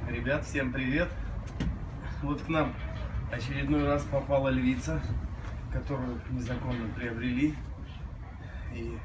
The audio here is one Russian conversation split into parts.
Ребят, всем привет! Вот к нам очередной раз попала львица, которую незаконно приобрели и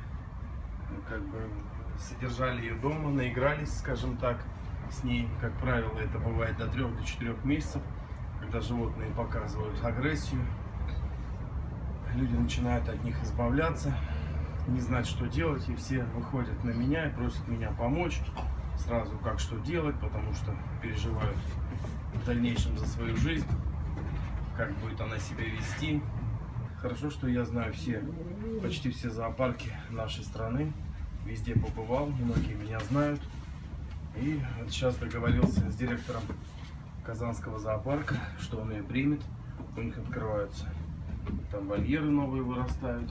содержали ее дома, наигрались, скажем так, с ней. Как правило, это бывает до 3-4 месяцев, когда животные показывают агрессию. Люди начинают от них избавляться, не знать, что делать, и все выходят на меня и просят меня помочь сразу, как что делать, потому что переживают в дальнейшем за свою жизнь, как будет она себя вести. Хорошо, что я знаю почти все зоопарки нашей страны, везде побывал, многие меня знают. И вот сейчас договорился с директором Казанского зоопарка, что он ее примет. У них открываются там вольеры новые, вырастают.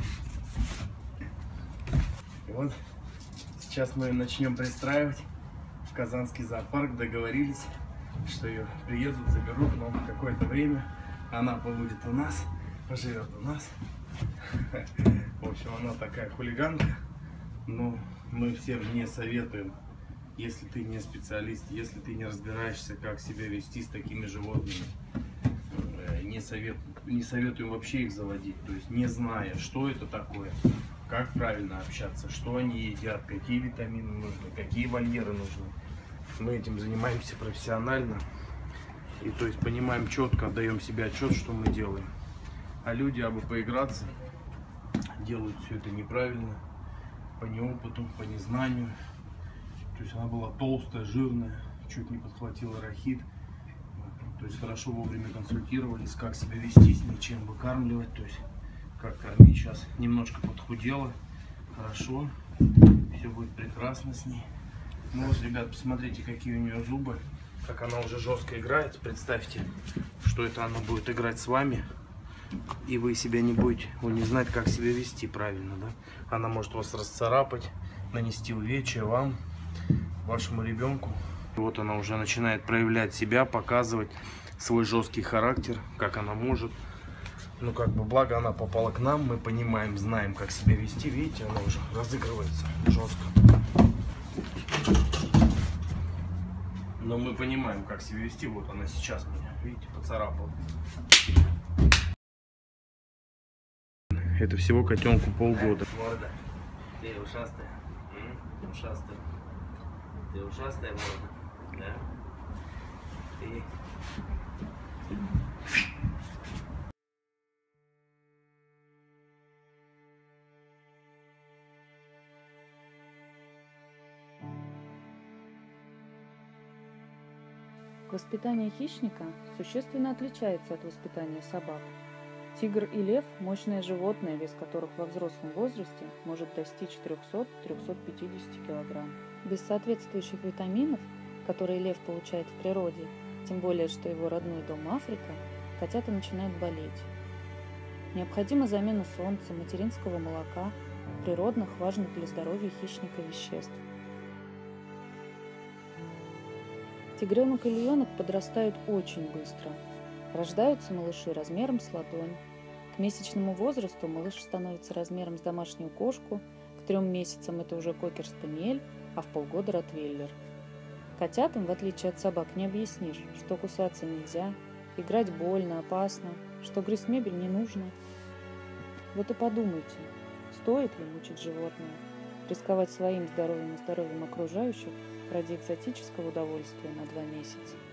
И вот сейчас мы ее начнем пристраивать в Казанский зоопарк. Договорились, что ее приедут, заберут, но какое-то время она побудет у нас, поживет у нас. В общем, она такая хулиганка, но мы всем не советуем, если ты не специалист, если ты не разбираешься, как себя вести с такими животными. Не советуем вообще их заводить, то есть не зная, что это такое, как правильно общаться, что они едят, какие витамины нужны, какие вольеры нужны. Мы этим занимаемся профессионально и то есть понимаем четко, отдаем себе отчет, что мы делаем. А люди, абы поиграться, делают все это неправильно, по неопыту, по незнанию. То есть она была толстая, жирная, чуть не подхватила рахит. То есть хорошо вовремя консультировались, как себя вести с ней, чем выкармливать, то есть как кормить. Сейчас немножко подхудела, хорошо, все будет прекрасно с ней. Ну вот, ребят, посмотрите, какие у нее зубы, как она уже жестко играет. Представьте, что это она будет играть с вами, и вы себя не будете, не знать, как себя вести правильно, да? Она может вас расцарапать, нанести увечья вам, вашему ребенку. Вот она уже начинает проявлять себя, показывать свой жесткий характер, как она может. Ну, благо она попала к нам, мы понимаем, знаем, как себя вести. Видите, она уже разыгрывается жестко. Но мы понимаем, как себя вести. Вот она сейчас меня, видите, поцарапала. Это всего котенку полгода. Морда, ты ушастая, ушастая. Ты ушастая морда, да? Ты... Воспитание хищника существенно отличается от воспитания собак. Тигр и лев – мощные животные, вес которых во взрослом возрасте может достичь 300-350 кг. Без соответствующих витаминов, которые лев получает в природе, тем более, что его родной дом Африка, котята начинают болеть. Необходима замена солнца, материнского молока, природных, важных для здоровья хищника веществ. Тигренок и львенок подрастают очень быстро. Рождаются малыши размером с ладонь. К месячному возрасту малыш становится размером с домашнюю кошку, к 3 месяцам это уже кокер-спаниель, а в полгода ротвейлер. Котятам, в отличие от собак, не объяснишь, что кусаться нельзя, играть больно, опасно, что грызть мебель не нужно. Вот и подумайте, стоит ли мучить животное, рисковать своим здоровьем и здоровьем окружающих ради экзотического удовольствия на 2 месяца.